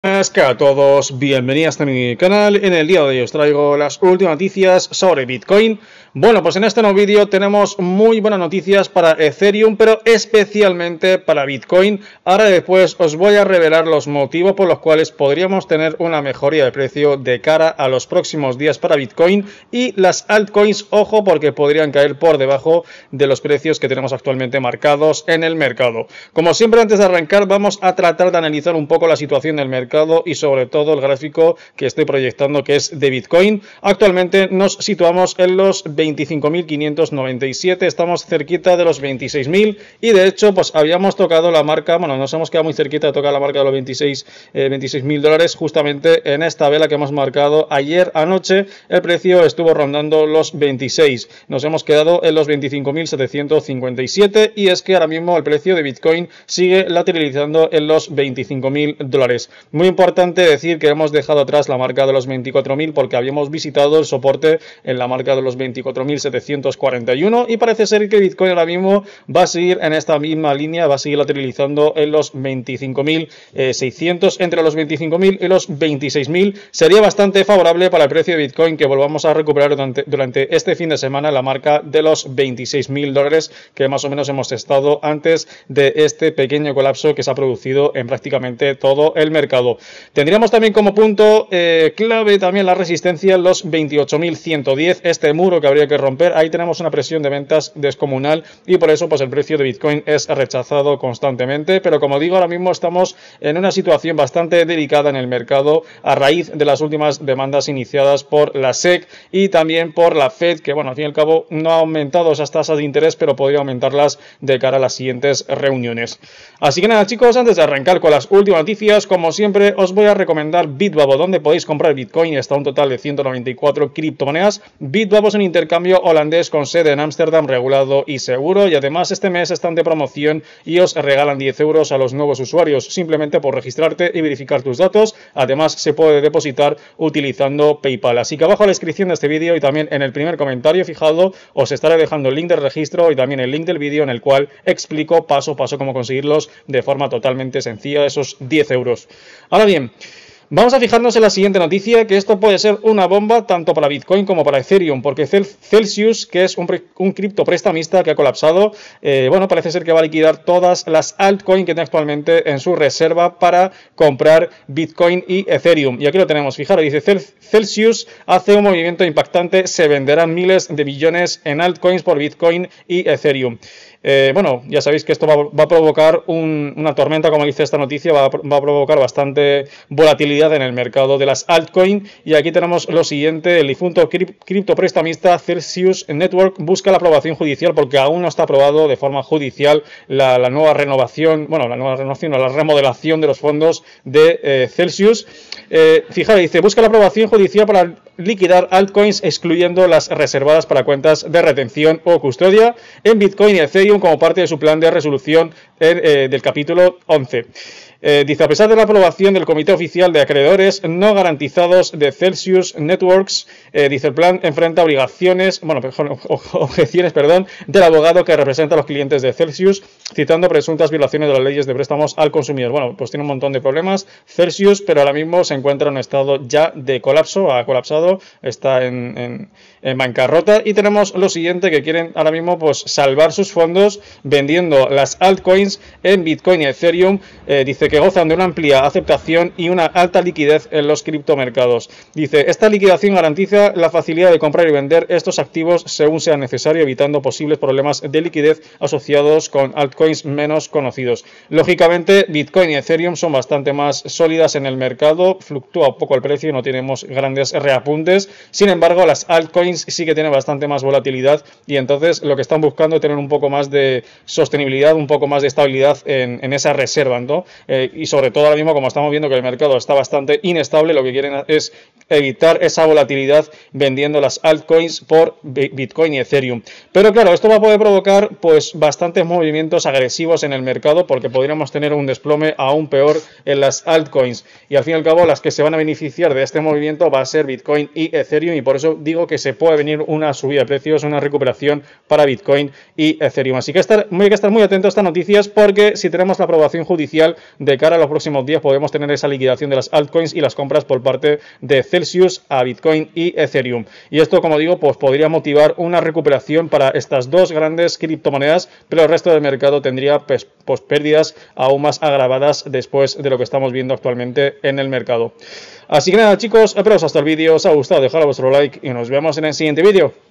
Buenas a todos, bienvenidos a mi canal. En el día de hoy os traigo las últimas noticias sobre Bitcoin. Bueno, pues en este nuevo vídeo tenemos muy buenas noticias para Ethereum, pero especialmente para Bitcoin. Ahora después os voy a revelar los motivos por los cuales podríamos tener una mejoría de precio de cara a los próximos días para Bitcoin, y las altcoins, ojo, porque podrían caer por debajo de los precios que tenemos actualmente marcados en el mercado. Como siempre, antes de arrancar vamos a tratar de analizar un poco la situación del mercado y sobre todo el gráfico que estoy proyectando, que es de Bitcoin. Actualmente nos situamos en los 25.597, estamos cerquita de los 26.000 y de hecho pues habíamos tocado la marca, bueno, nos hemos quedado muy cerquita de tocar la marca de los 26.000 dólares justamente en esta vela que hemos marcado ayer anoche. El precio estuvo rondando los 26, nos hemos quedado en los 25.757 y es que ahora mismo el precio de Bitcoin sigue lateralizando en los 25.000 dólares. Muy importante decir que hemos dejado atrás la marca de los 24.000 porque habíamos visitado el soporte en la marca de los 24.741 y parece ser que Bitcoin ahora mismo va a seguir en esta misma línea, va a seguir lateralizando en los 25.600, entre los 25.000 y los 26.000. Sería bastante favorable para el precio de Bitcoin que volvamos a recuperar durante este fin de semana la marca de los 26.000 dólares que más o menos hemos estado antes de este pequeño colapso que se ha producido en prácticamente todo el mercado. Tendríamos también como punto clave también la resistencia en los 28.110, este muro que habría que romper. Ahí tenemos una presión de ventas descomunal y por eso pues el precio de Bitcoin es rechazado constantemente, pero como digo, ahora mismo estamos en una situación bastante delicada en el mercado a raíz de las últimas demandas iniciadas por la SEC y también por la Fed, que bueno, al fin y al cabo no ha aumentado esas tasas de interés, pero podría aumentarlas de cara a las siguientes reuniones. Así que nada, chicos, antes de arrancar con las últimas noticias, como siempre os voy a recomendar Bitbabo, donde podéis comprar Bitcoin hasta un total de 194 criptomonedas. Bitbabo es un intercambio holandés con sede en Ámsterdam, regulado y seguro, y además este mes están de promoción y os regalan 10 euros a los nuevos usuarios simplemente por registrarte y verificar tus datos. Además se puede depositar utilizando PayPal, así que abajo en la descripción de este vídeo y también en el primer comentario fijado os estaré dejando el link del registro y también el link del vídeo en el cual explico paso a paso cómo conseguirlos de forma totalmente sencilla, esos 10 euros. Ahora bien, vamos a fijarnos en la siguiente noticia, que esto puede ser una bomba tanto para Bitcoin como para Ethereum, porque Celsius, que es un cripto prestamista que ha colapsado, bueno, parece ser que va a liquidar todas las altcoins que tiene actualmente en su reserva para comprar Bitcoin y Ethereum. Y aquí lo tenemos, fijaros, dice Celsius hace un movimiento impactante, se venderán miles de billones en altcoins por Bitcoin y Ethereum. Bueno, ya sabéis que esto va a provocar una tormenta, como dice esta noticia, va a provocar bastante volatilidad en el mercado de las altcoins. Y aquí tenemos lo siguiente: el difunto cripto prestamista Celsius Network busca la aprobación judicial porque aún no está aprobado de forma judicial la nueva renovación, bueno, la nueva renovación o la remodelación de los fondos de Celsius. Fijaros, dice, busca la aprobación judicial para liquidar altcoins excluyendo las reservadas para cuentas de retención o custodia en Bitcoin y Ethereum como parte de su plan de resolución del capítulo 11. Dice, a pesar de la aprobación del Comité Oficial de Acreedores no garantizados de Celsius Networks, dice, el plan enfrenta objeciones del abogado que representa a los clientes de Celsius, citando presuntas violaciones de las leyes de préstamos al consumidor. Bueno, pues tiene un montón de problemas Celsius, pero ahora mismo se encuentra en un estado ya de colapso, ha colapsado, está en bancarrota, y tenemos lo siguiente, que quieren ahora mismo pues salvar sus fondos vendiendo las altcoins en Bitcoin y Ethereum. Dice que gozan de una amplia aceptación y una alta liquidez en los criptomercados. Dice, esta liquidación garantiza la facilidad de comprar y vender estos activos según sea necesario, evitando posibles problemas de liquidez asociados con altcoins menos conocidos. Lógicamente, Bitcoin y Ethereum son bastante más sólidas en el mercado, fluctúa un poco el precio y no tenemos grandes reapuntes. Sin embargo, las altcoins sí que tienen bastante más volatilidad y entonces lo que están buscando es tener un poco más de sostenibilidad, un poco más de estabilidad en esa reserva, ¿no? Y sobre todo ahora mismo, como estamos viendo que el mercado está bastante inestable, lo que quieren es evitar esa volatilidad vendiendo las altcoins por Bitcoin y Ethereum. Pero claro, esto va a poder provocar pues bastantes movimientos agresivos en el mercado, porque podríamos tener un desplome aún peor en las altcoins, y al fin y al cabo las que se van a beneficiar de este movimiento va a ser Bitcoin y Ethereum, y por eso digo que se puede venir una subida de precios, una recuperación para Bitcoin y Ethereum. Así que hay que estar muy atentos a estas noticias, porque si tenemos la aprobación judicial de de cara a los próximos días podemos tener esa liquidación de las altcoins y las compras por parte de Celsius a Bitcoin y Ethereum. Y esto, como digo, pues podría motivar una recuperación para estas dos grandes criptomonedas, pero el resto del mercado tendría pues pérdidas aún más agravadas después de lo que estamos viendo actualmente en el mercado. Así que nada, chicos, espero que hasta el vídeo os ha gustado, dejad vuestro like y nos vemos en el siguiente vídeo.